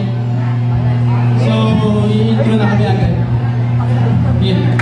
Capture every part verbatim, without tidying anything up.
So, i-intro na kami agad. Yeah.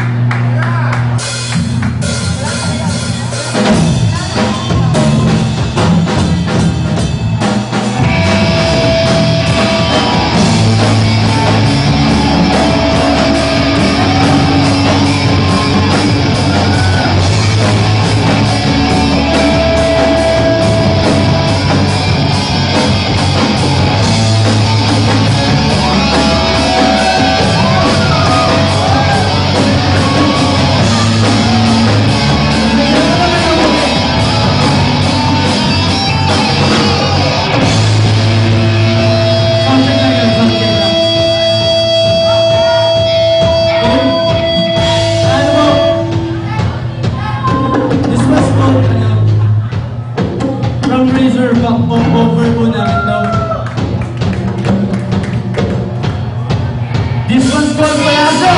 Razorback po, over po namin daw. This one's called Payaso!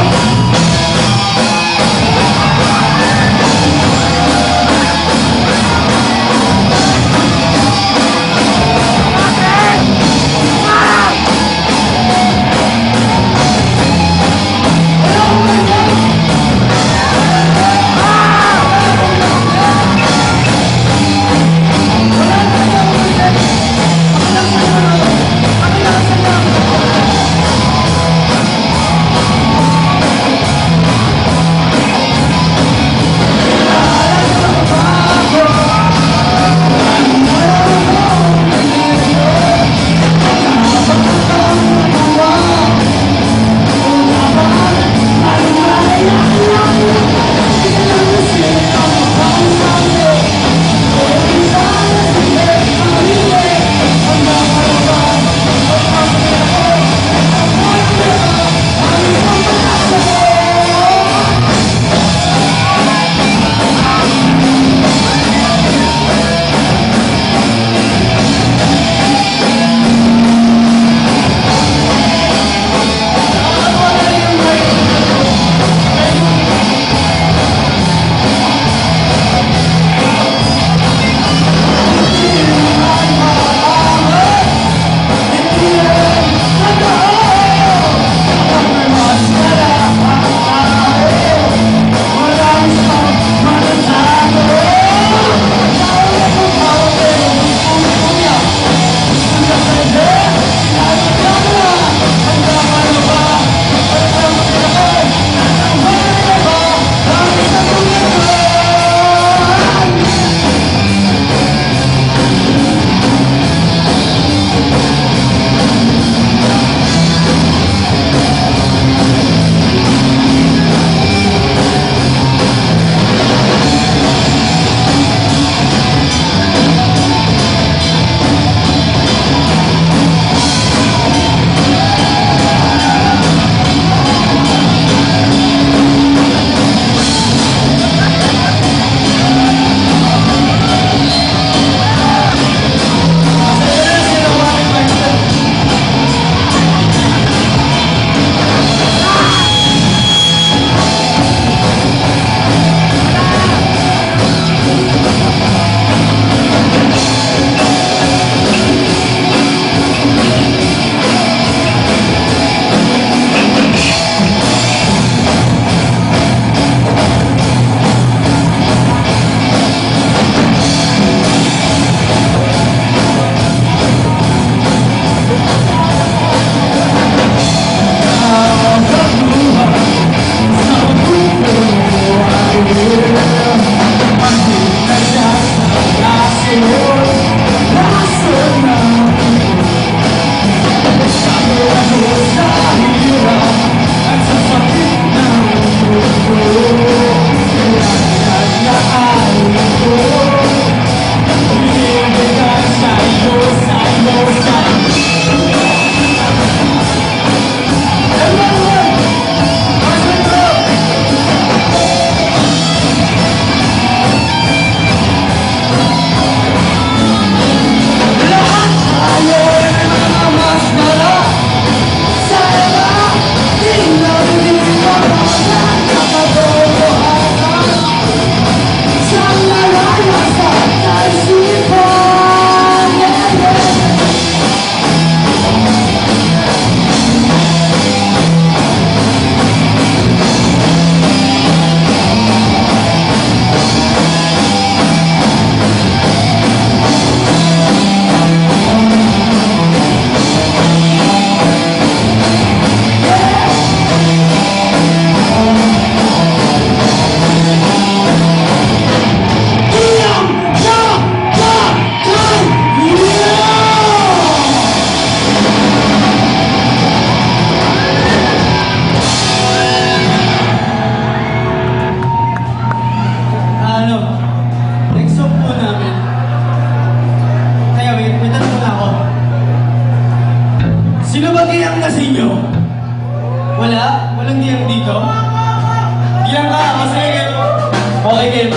Sino ba kayang lasing nyo? Wala? Walang diyang dito? Diyang ka, kasi okay, game.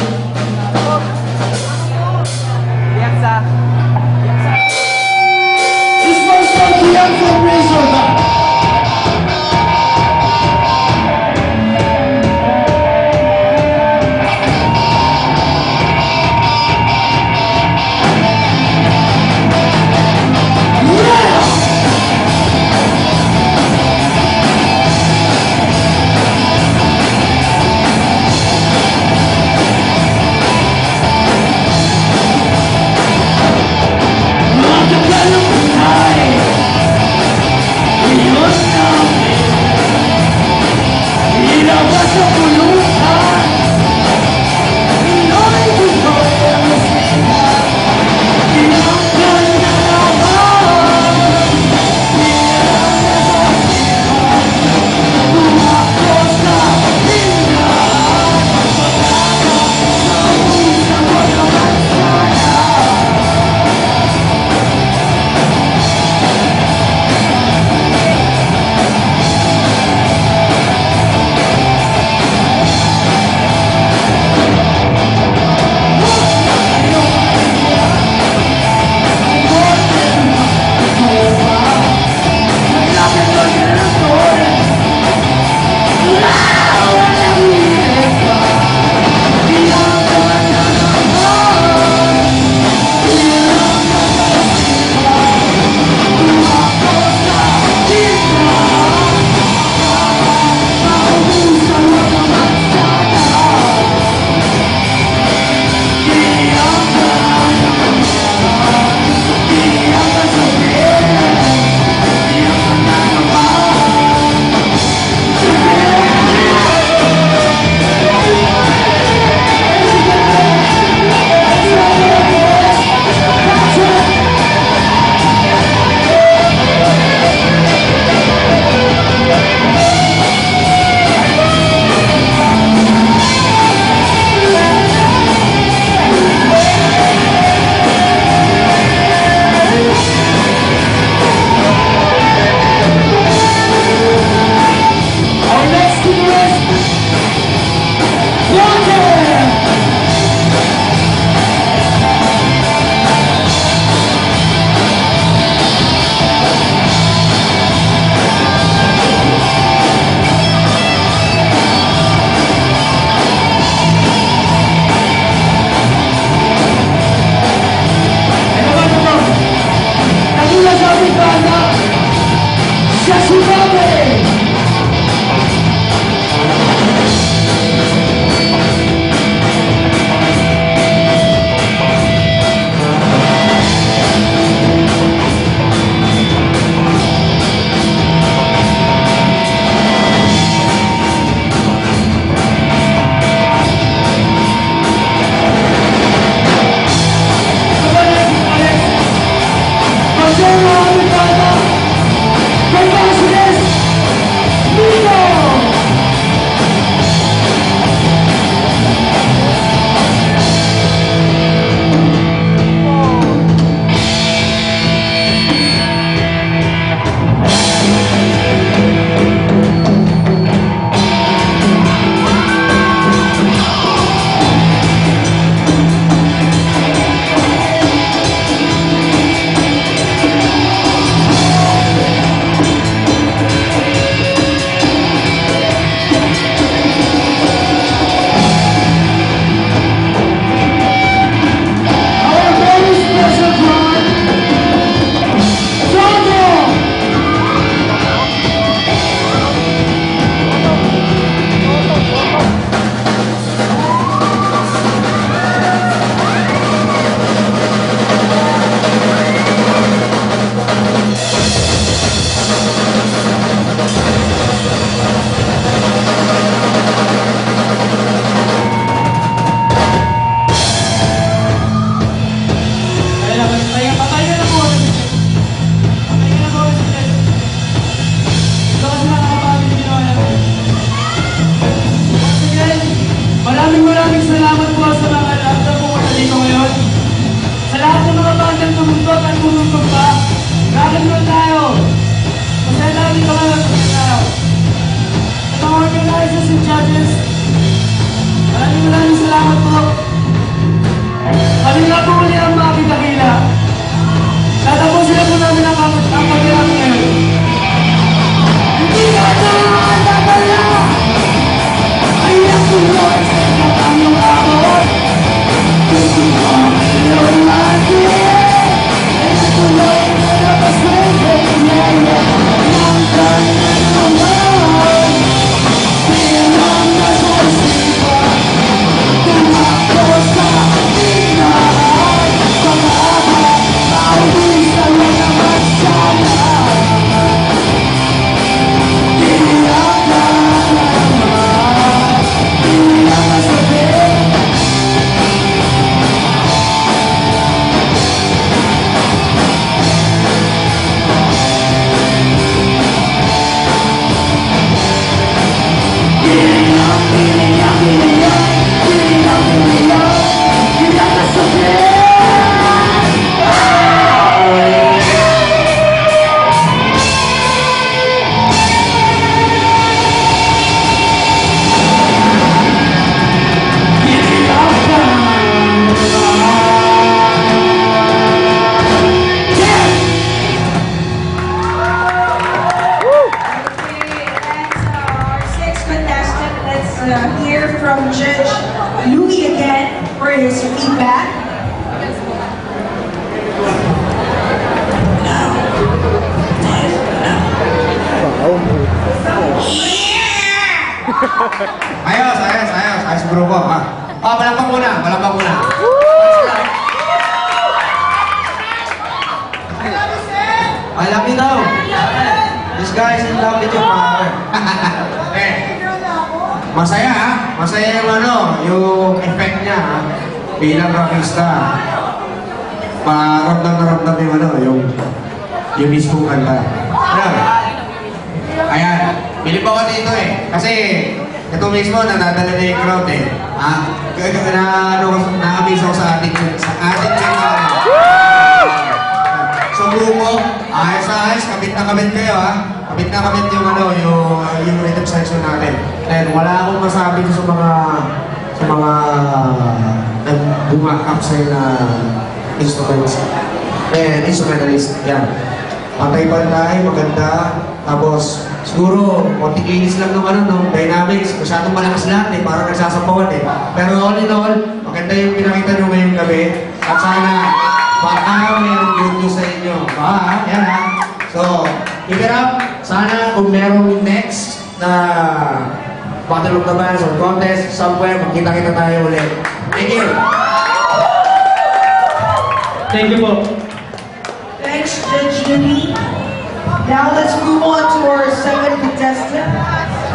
Diyang sa... This one's for Diyang from Razorback. Percussionist, Mico! Masaya lang dito ngayon sa araw. Sa mga organizers and judges, maraming maraming salamat po. Kanina po ulit ang Maki Dakila. Tatapusin na po namin ang Maquirang ngayon. Hindi ka ito ang tatala! Ay ang tulog sa inyong amor. Gusto mo ang iyong lagi. Ay ang tulog na napasway sa inyaya. Ang kanyang naman. Pinang nasusipan. Tumakbo sa inahan. Pag-aabang mauwisan mo naman sana. Tiyak na naman. Tiyak na sabihin. Tiyak, tiyak, tiyak. Tiyak, tiyak. Tiyak na sabihin. Uh, hear from Judge Louie again for his feedback. Ayos, ayos, ayos. Ayos grupo, ha? Oh, malambang muna, malambang muna. I love you daw. This guy is in love with your power. Eh. Masaya ha? Masaya yung ano, yung effect niya ha? Bilang rockista. Maramdam na ramdam yung ano, yung yung mismong kanta. Ano? Ayan, bilip ako dito eh. Kasi ito mismo nadadala na yung crowd eh. Ha? Na ano, na-amaze ako sa ating sa ating sa grupo, ayos-ayos, kabit na kabit kayo ha? Kabit na kabit yung ano, yung, yung rhythm section natin. And wala akong masabi sa mga sa mga nag-bumak-up sa'yo na instruments. And instrumentalist, yan. Pantay-pantay, maganda. Tapos, siguro, konting inis lang naman ano, dynamics. Masyadong malakas lahat eh, parang nagsasapawan eh. Pero all in all, maganda yung pinakita nyo ngayong gabi. At sana, baka mayroong good news sa inyo. Baka, yan ha. So, keep it up. Sana kung merong next na Battle of the Bands or contest somewhere, magkita-kita tayo ulit. Thank you. Thank you po. Thanks, Judge Louie. Now let's move on to our second contestant.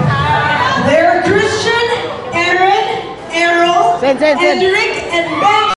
They're Christian, Aaron, Errol, Hendrik, and Ben.